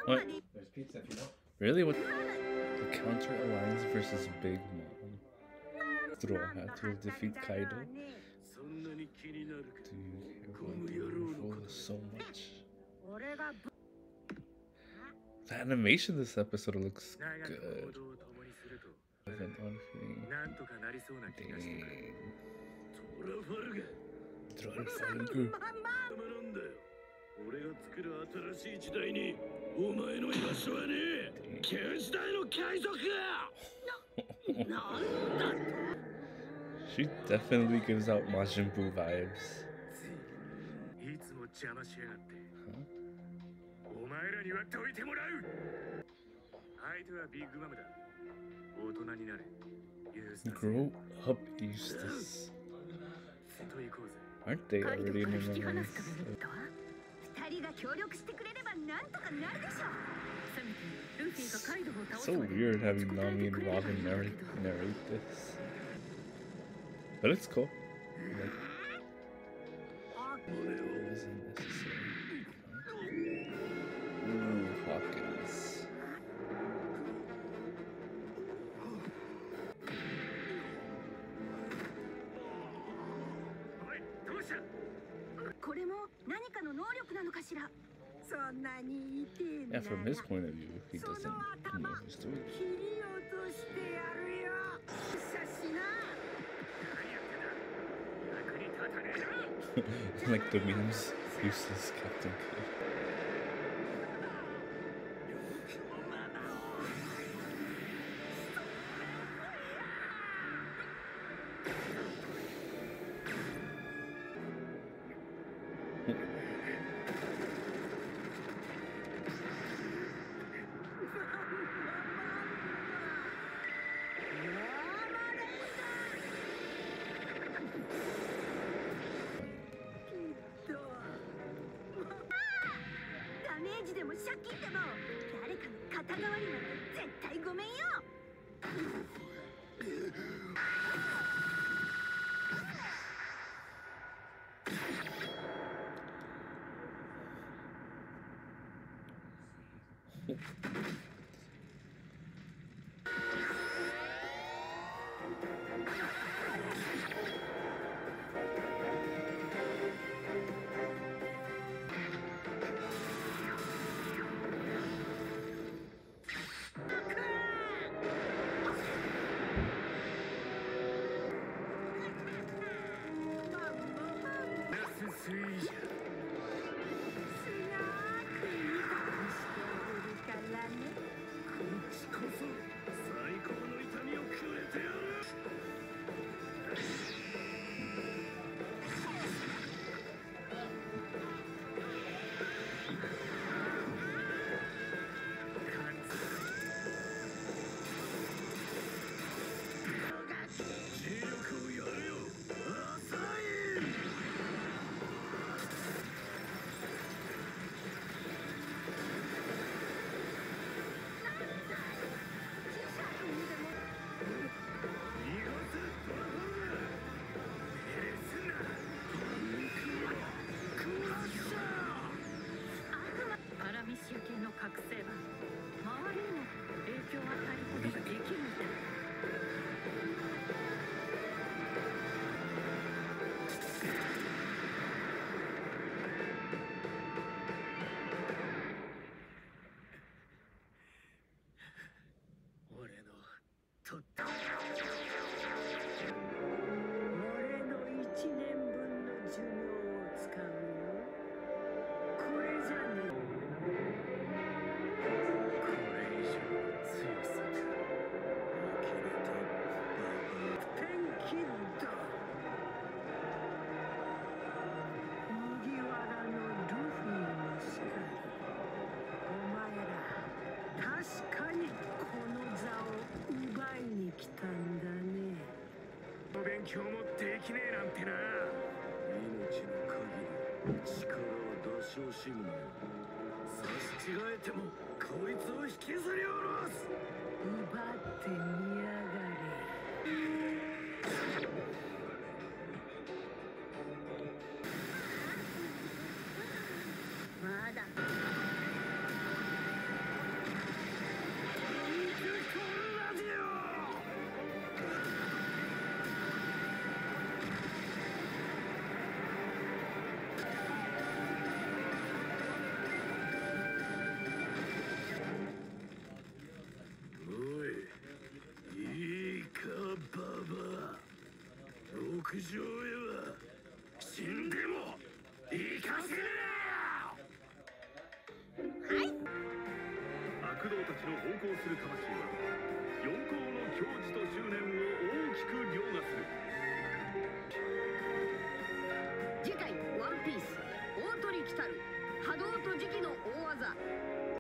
What? Really? What? The Counter Alliance versus Big Mom. Straw Hat will defeat Kaido. Dude, you're full of so much. The animation this episode looks good. Event on thing. Dang. Trollfolge. 俺が作る新しい時代にお前の居場所はねえ。旧時代の海賊なんだと。 She definitely gives out Majin Buu vibes. いつも邪魔しやがって。お前らには解いてもらう。相手はビッグマムだ。大人になれ。 Grow up, Eustace. Aren't they already in the memories? 二人が協力してくれればなんとかなるでしょう。 So weird having Nami and Robin narrate this. But it's cool. Like, it wasn't necessary. Ooh, Hawkins. これも何かの能力なのかしら。そんなにいてんな Yeah, from his point of view, he doesn't know his story. 切り落としてやるよ。さしな。 Like the memes, useless Captain Kidd. 上へは死んでも行かせねえよ。はい。悪道たちの奉公する魂は四皇の矜持